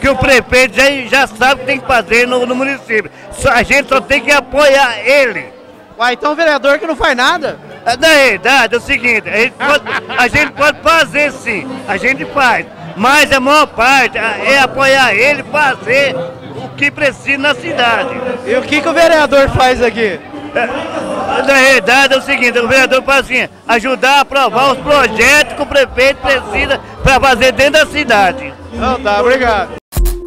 que o prefeito já sabe o que tem que fazer no município. A gente só tem que apoiar ele. Uai, então o vereador que não faz nada? Na verdade, é o seguinte, a gente pode fazer sim, a gente faz. Mas a maior parte é apoiar ele, fazer o que precisa na cidade. E o que o vereador faz aqui? Na verdade é o seguinte, o vereador faz assim, ajudar a aprovar os projetos que o prefeito precisa para fazer dentro da cidade. Não, tá, obrigado.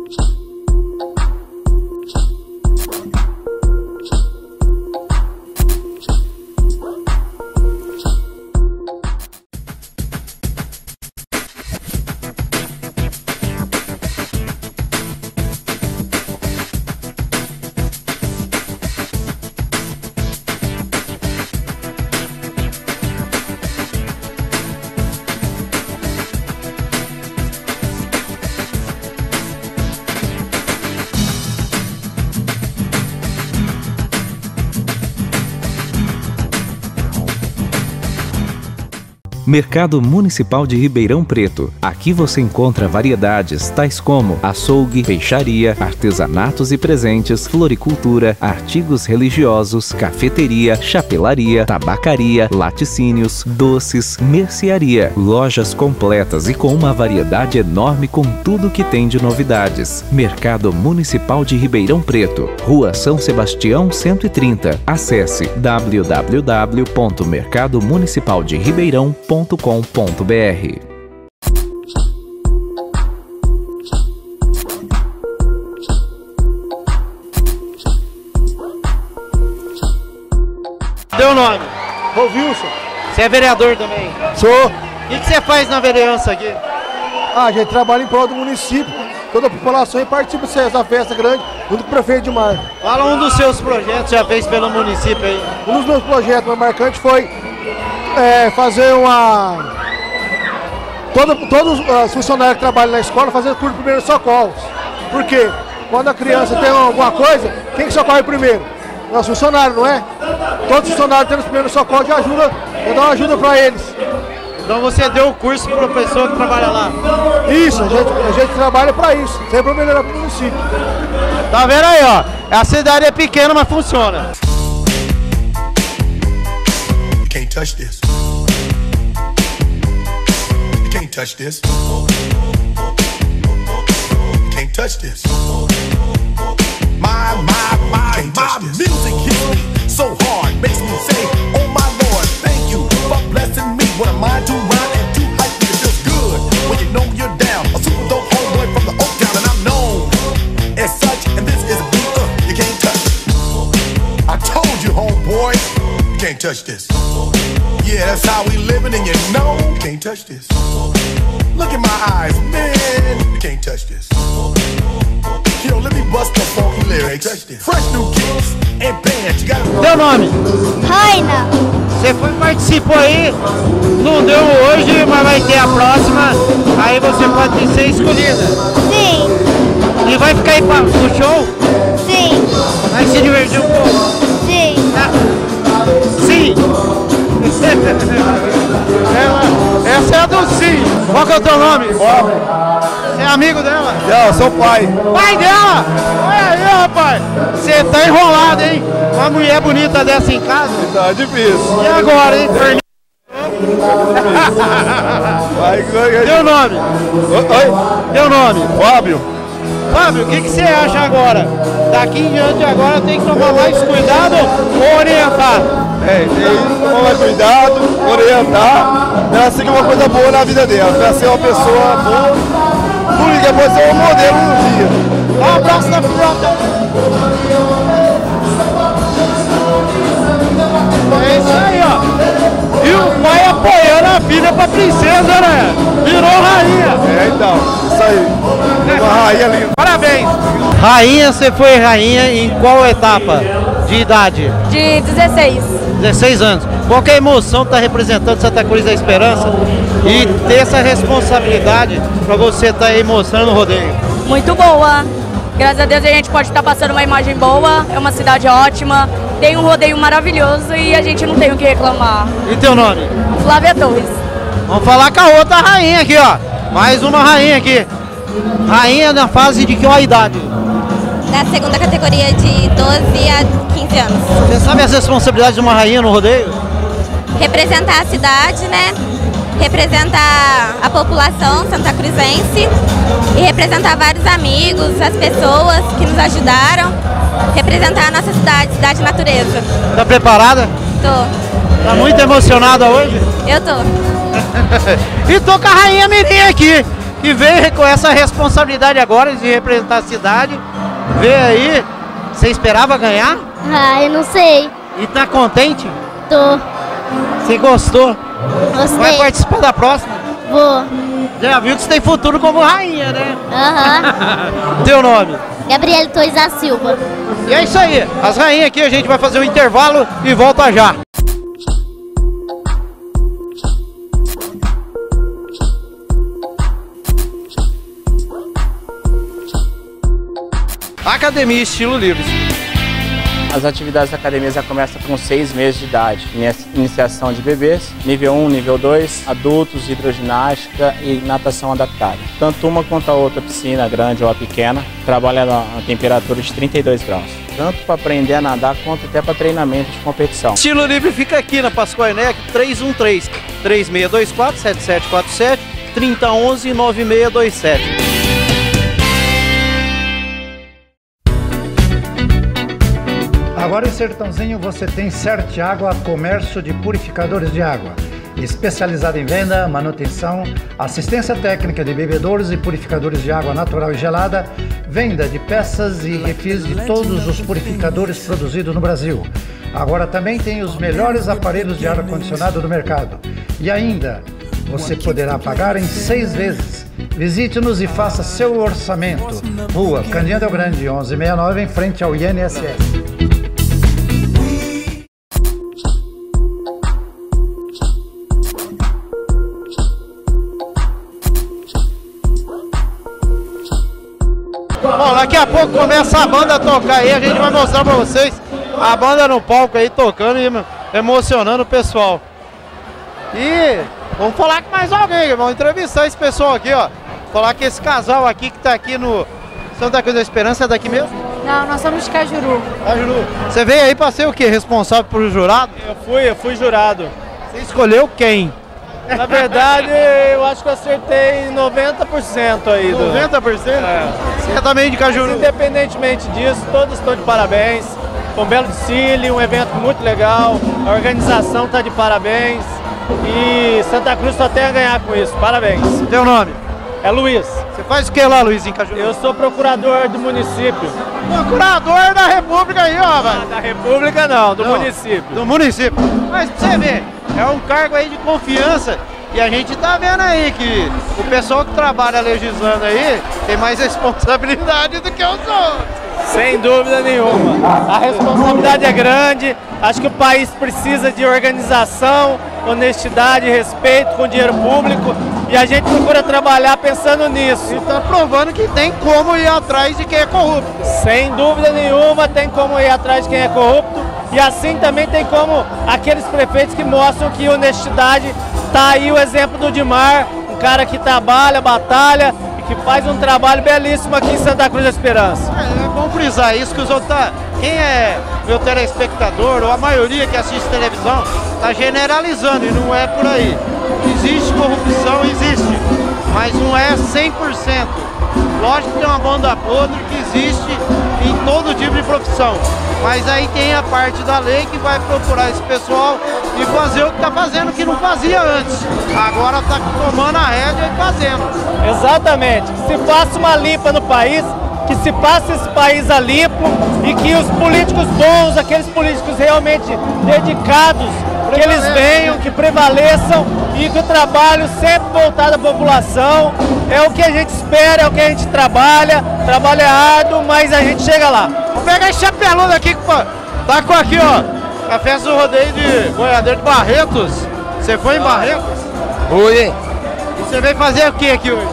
Mercado Municipal de Ribeirão Preto. Aqui você encontra variedades tais como açougue, peixaria, artesanatos e presentes, floricultura, artigos religiosos, cafeteria, chapelaria, tabacaria, laticínios, doces, mercearia. Lojas completas e com uma variedade enorme com tudo que tem de novidades. Mercado Municipal de Ribeirão Preto, Rua São Sebastião 130. Acesse www.mercadomunicipalderibeirão.com.br. Teu nome? Ô Wilson. Você é vereador também? Sou. O que você faz na vereança aqui? A gente trabalha em prol do município, toda a população e participa dessa festa grande, junto com o prefeito de Mar. Fala um dos seus projetos já fez pelo município aí. Um dos meus projetos mais marcantes foi fazer uma... Todos os funcionários que trabalham na escola fazendo curso de primeiros socorros. Por quê? Quando a criança tem alguma coisa, quem que socorre primeiro? Nosso funcionário, não é? Todos os funcionários tendo os primeiros socorros já dá uma ajuda para eles. Então você deu o curso para o professor que trabalha lá? Isso, a gente trabalha para isso, sempre para melhorar para o município. Tá vendo aí, ó? A cidade é pequena, mas funciona. You can't touch this. You can't touch this. You can't touch this. My music hits me so hard, makes me say, oh my Lord, thank you for blessing me. What a mind to rhyme and too hype, it feels good when you know you're down. A super dope homeboy from the Oak Town, and I'm known as such. And this is a beat you can't touch. I told you, homeboy, you can't touch this. Yeah, that's how we living, and you know you can't touch this. Look in my eyes, man, you can't touch this. Yo, let me bust the funky lyrics. Fresh new kicks and bands. You gotta... Teu nome? Raina. Você participou aí, não deu hoje, mas vai ter a próxima. Aí você pode ser escolhida. Sim. E vai ficar aí no show? Sim. Vai se divertir um pouco? Sim. Sim. Essa é a do sim. Qual que é o teu nome? Bob. Você é amigo dela? Eu sou o pai. Pai dela? Olha aí, rapaz. Você tá enrolado, hein? Uma mulher bonita dessa em casa? Tá difícil. E agora, hein? Teu nome? Oi? Teu nome? Fábio. Fábio, o que você acha agora? Daqui em diante agora tem que tomar mais cuidado ou orientar? Tem que tomar mais cuidado, orientar. Ela seguir uma coisa boa na vida dela. Pra ser uma pessoa boa. Tudo que pode ser um modelo no dia. Dá um abraço na filhota. É isso aí, ó. E o pai apoiando a filha pra princesa, né? Virou rainha. Então, isso aí. Uma rainha linda. Parabéns. Rainha, você foi rainha em qual etapa de idade? De 16. 16 anos. Qual que é a emoção que está representando Santa Cruz da Esperança e ter essa responsabilidade para você estar aí mostrando o rodeio? Muito boa. Graças a Deus a gente pode estar passando uma imagem boa, é uma cidade ótima, tem um rodeio maravilhoso e a gente não tem o que reclamar. E teu nome? Flávia Torres. Vamos falar com a outra rainha aqui, ó. Mais uma rainha aqui. Rainha na fase de que idade? Da segunda categoria de 12 a 15 anos. Você sabe as responsabilidades de uma rainha no rodeio? Representar a cidade, né? Representar a população santacruzense e representar vários amigos, as pessoas que nos ajudaram. Representar a nossa cidade, cidade natureza. Tá preparada? Tô. Tá muito emocionada hoje? Eu tô. E tô com a Rainha Mirim aqui, que veio com essa responsabilidade agora de representar a cidade. Vê aí, você esperava ganhar? Ah, eu não sei. E tá contente? Tô. Você gostou? Gostei. Vai participar da próxima? Vou. Já viu que você tem futuro como rainha, né? Aham. Teu nome? Gabriele Torres da Silva. E é isso aí, as rainhas aqui, a gente vai fazer um intervalo e volta já. Academia Estilo Livre. As atividades da academia já começam com 6 meses de idade. Iniciação de bebês, nível 1, nível 2, adultos, hidroginástica e natação adaptada. Tanto uma quanto a outra piscina, grande ou a pequena, trabalha na temperatura de 32 graus. Tanto para aprender a nadar quanto até para treinamento de competição. Estilo Livre fica aqui na Pascoal Enec 313 3624 7747 3011 9627. Agora em Sertãozinho você tem Certiágua Comércio de Purificadores de Água, especializado em venda, manutenção, assistência técnica de bebedouros e purificadores de água natural e gelada, venda de peças e refis de todos os purificadores produzidos no Brasil. Agora também tem os melhores aparelhos de ar-condicionado do mercado. E ainda, você poderá pagar em 6 vezes. Visite-nos e faça seu orçamento. Rua Candido Del Grande, 1169, em frente ao INSS. Bom, daqui a pouco começa a banda a tocar aí, a gente vai mostrar pra vocês a banda no palco aí tocando e emocionando o pessoal. E vamos falar com mais alguém, vamos entrevistar esse pessoal aqui, ó. Falar que esse casal aqui que tá aqui no Santa Cruz da Esperança é daqui mesmo? Não, nós somos de Cajuru. Cajuru. Você veio aí pra ser o quê? Responsável por jurado? Eu fui jurado. Você escolheu quem? Na verdade, eu acho que eu acertei 90% aí. 90%? É. Você também de Cajuru? Mas, independentemente disso, todos estão de parabéns. Foi um belo desfile, um evento muito legal. A organização está de parabéns. E Santa Cruz só tem a ganhar com isso. Parabéns. Teu nome? É Luiz. Você faz o que lá, Luiz, em Cajuru? Eu sou procurador do município. Procurador da República aí, ó, velho. Da República não, do município. Do município. Mas pra você ver, é um cargo aí de confiança e a gente tá vendo aí que o pessoal que trabalha legislando aí tem mais responsabilidade do que os outros. Sem dúvida nenhuma. A responsabilidade é grande, acho que o país precisa de organização, honestidade, respeito com o dinheiro público e a gente procura trabalhar pensando nisso. E tá provando que tem como ir atrás de quem é corrupto. Sem dúvida nenhuma tem como ir atrás de quem é corrupto e assim também tem como aqueles prefeitos que mostram que honestidade, tá aí o exemplo do Dimar, um cara que trabalha, batalha e que faz um trabalho belíssimo aqui em Santa Cruz da Esperança. É bom frisar isso que os outros quem é meu telespectador ou a maioria que assiste televisão tá generalizando e não é por aí. Existe corrupção, existe, mas não é 100%. Lógico que tem uma banda podre que existe em todo tipo de profissão, mas aí tem a parte da lei que vai procurar esse pessoal e fazer o que está fazendo que não fazia antes. Agora está tomando a rédea e fazendo. Exatamente, que se faça uma limpa no país, que se passe esse país a limpo e que os políticos bons, aqueles políticos realmente dedicados, que eles venham, que prevaleçam e que o trabalho sempre voltado à população é o que a gente espera, é o que a gente trabalha, trabalho é árduo, mas a gente chega lá. Vou pegar esse chapelão aqui, tá com aqui, ó, a festa do rodeio de boiadeiro de Barretos. Você foi em Barretos? Fui. E você veio fazer o que aqui hoje?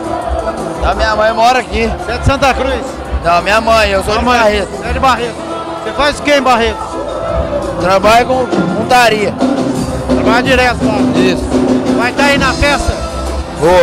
A minha mãe mora aqui. Você é de Santa Cruz? Não, minha mãe, eu sou de Barretos. Você é de Barretos. Você faz o que em Barretos? Trabalho com montaria. Trabalha direto lá? Isso. Vai estar aí na festa? Vou.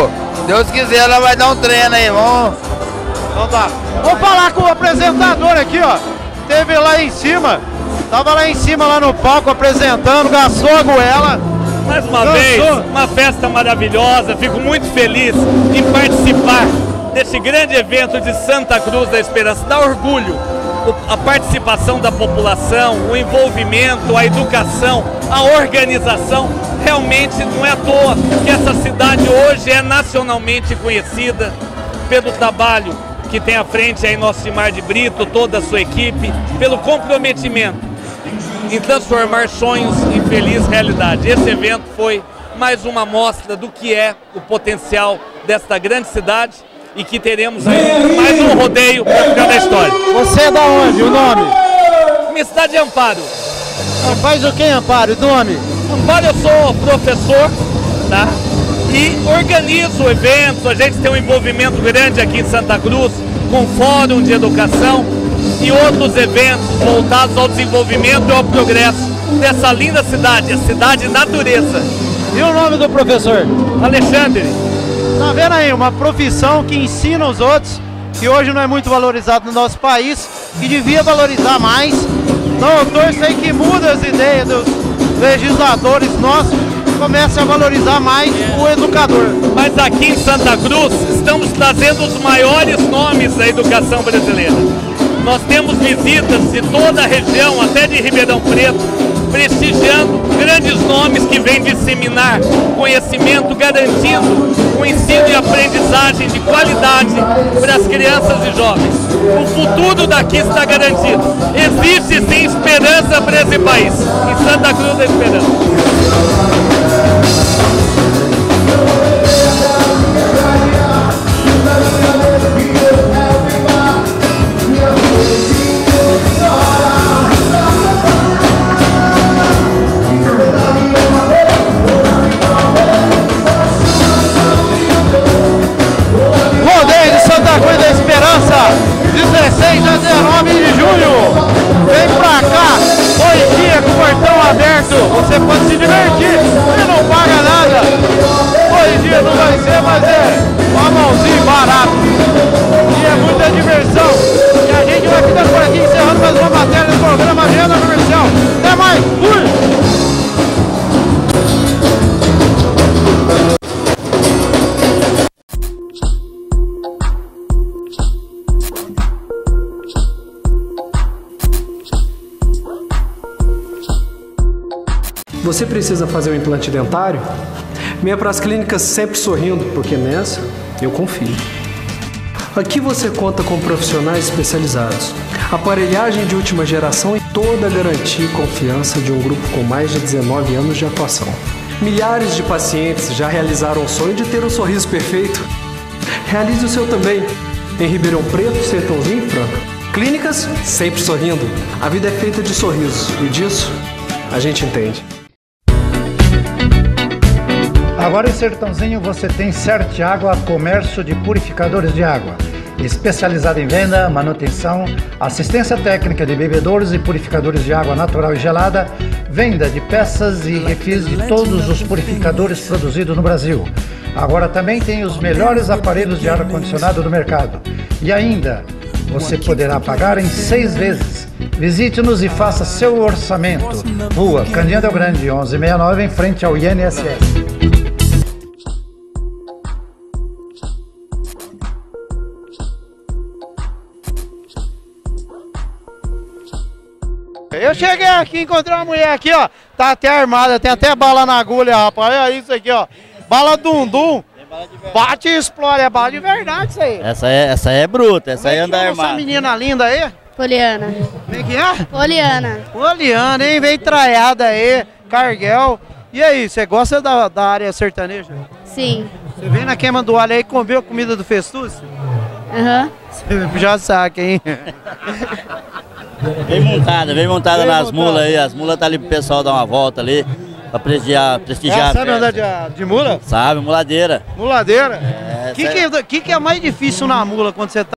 Deus quiser, ela vai dar um treino aí, vamos. Então tá. Vamos falar com o apresentador aqui, ó. Teve lá em cima, tava lá em cima, lá no palco, apresentando, gastou a goela. Mais uma vez, uma festa maravilhosa, fico muito feliz em participar desse grande evento de Santa Cruz da Esperança. Dá orgulho a participação da população, o envolvimento, a educação, a organização. Realmente não é à toa que essa cidade hoje é nacionalmente conhecida pelo trabalho que tem à frente aí nosso Simar de Brito, toda a sua equipe, pelo comprometimento em transformar sonhos em feliz realidade. Esse evento foi mais uma amostra do que é o potencial desta grande cidade e que teremos aí mais um rodeio para ficar na história. Você é da onde, o nome? Minha cidade é Amparo. Faz o que, Amparo, o nome? Amparo, eu sou professor, tá? E organizo eventos, a gente tem um envolvimento grande aqui em Santa Cruz, com fórum de educação e outros eventos voltados ao desenvolvimento e ao progresso dessa linda cidade, a cidade natureza. E o nome do professor? Alexandre. Tá vendo aí, uma profissão que ensina os outros, que hoje não é muito valorizado no nosso país, que devia valorizar mais. Então eu torço aí que muda as ideias dos legisladores nossos, comece a valorizar mais o educador. Mas aqui em Santa Cruz estamos trazendo os maiores nomes da educação brasileira. Nós temos visitas de toda a região, até de Ribeirão Preto, prestigiando grandes nomes que vêm disseminar conhecimento, garantindo o ensino e aprendizagem de qualidade para as crianças e jovens. O futuro daqui está garantido. Existe sim esperança para esse país. Em Santa Cruz da Esperança. Rodeio de Santa Cruz da Esperança, 16 a 19 de julho. Vem pra cá, 2 dias com o portão aberto. Você pode se divertir e não paga nada. 2 dias não vai ser, mas é uma mãozinha barato. E é muita diversão. E a gente vai ficando por aqui, encerrando mais uma matéria do programa Agenda Comercial. Até mais, fui! Você precisa fazer um implante dentário? Venha para as clínicas Sempre Sorrindo, porque nessa eu confio. Aqui você conta com profissionais especializados, aparelhagem de última geração e toda a garantia e confiança de um grupo com mais de 19 anos de atuação. Milhares de pacientes já realizaram o sonho de ter um sorriso perfeito. Realize o seu também, em Ribeirão Preto, Sertãozinho e Franca. Clínicas Sempre Sorrindo. A vida é feita de sorrisos e disso a gente entende. Agora em Sertãozinho você tem Certiágua Comércio de Purificadores de Água, especializado em venda, manutenção, assistência técnica de bebedouros e purificadores de água natural e gelada, venda de peças e refis de todos os purificadores produzidos no Brasil. Agora também tem os melhores aparelhos de ar-condicionado do mercado. E ainda, você poderá pagar em 6 vezes. Visite-nos e faça seu orçamento. Rua Candido Del Grande, 1169, em frente ao INSS. Eu cheguei aqui, encontrei uma mulher aqui, ó, tá até armada, tem até bala na agulha, rapaz, olha isso aqui, ó, bala dum-dum, bate e explode, é bala de verdade isso aí. Essa é bruta, essa aí anda armada. Essa menina linda aí? Poliana. Como é que é? Poliana. Poliana, hein, veio traiada aí, Carguel. E aí, você gosta da área sertaneja? Sim. Você vem na queima do alho aí e comeu a comida do Festucci? Aham. Você já saca, hein? Vem montada nas mulas aí, as mulas tá ali pro pessoal dar uma volta ali, pra prestigiar. Sabe andar de mula? Sabe, muladeira. Muladeira? O que é mais difícil na mula quando você tá